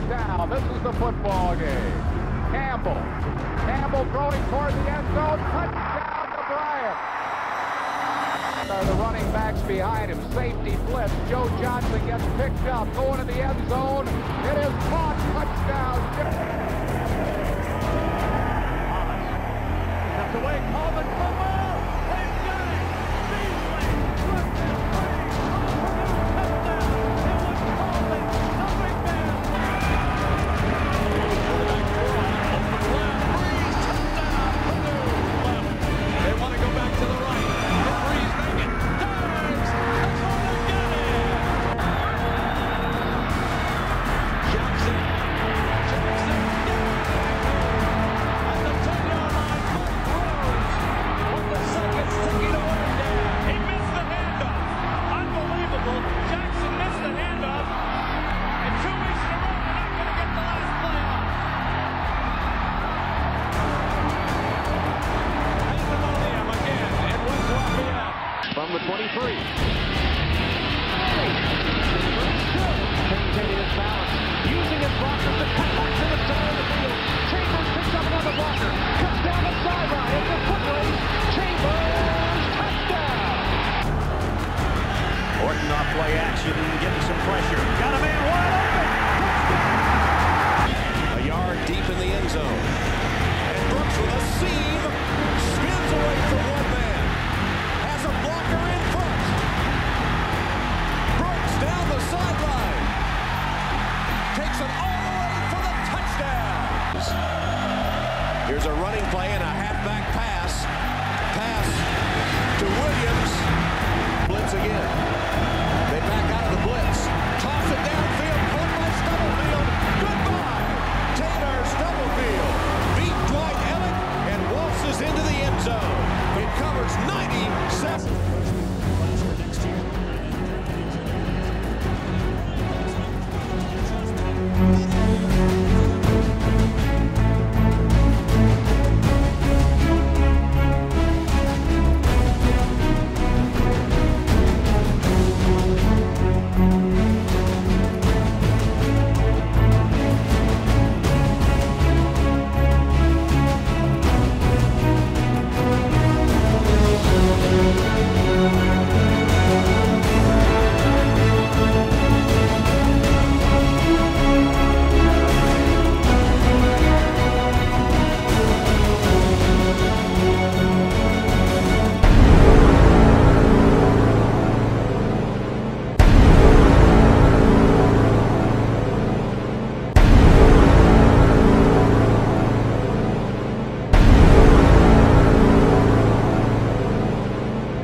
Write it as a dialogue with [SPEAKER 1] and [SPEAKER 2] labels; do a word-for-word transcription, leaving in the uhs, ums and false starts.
[SPEAKER 1] touchdown. This is the football game. Campbell. Campbell throwing toward the end zone. Touchdown to Bryant. Are the running backs behind him. Safety blitz. Joe Johnson gets picked up. Going to the end zone. It is caught. Touchdown. Thomas. That's away. Coleman. Football. They've got it. Beasley. Touchdown. Touchdown. It was Coleman. Nothing bad. They want to go back to the right. Breeze making dives. That's all they got it. Jackson. Jackson. At the ten-yard line. Mike Rose. With the seconds ticking away there. He missed the handoff. Unbelievable. Jackson missed the handoff. And two weeks in a row, they're not going to get the last play off. Pandemonium again. It was Lafayette. From the twenty-three. Maintaining his balance. Using his blockers to cut back to the center of the field. Chambers picks up another blocker. Cuts down the sideline. It's a foot race. Chambers. Touchdown.
[SPEAKER 2] Orton off play action, getting some pressure. Got a man wide open. Touchdown. A yard deep in the end zone. And Brooks with a seam. Spins away from one man. Has a blocker in front. Brooks down the sideline. Takes it all the way for the touchdown. Here's a running play and a halfback pass. Pass to Williams. Blitz again.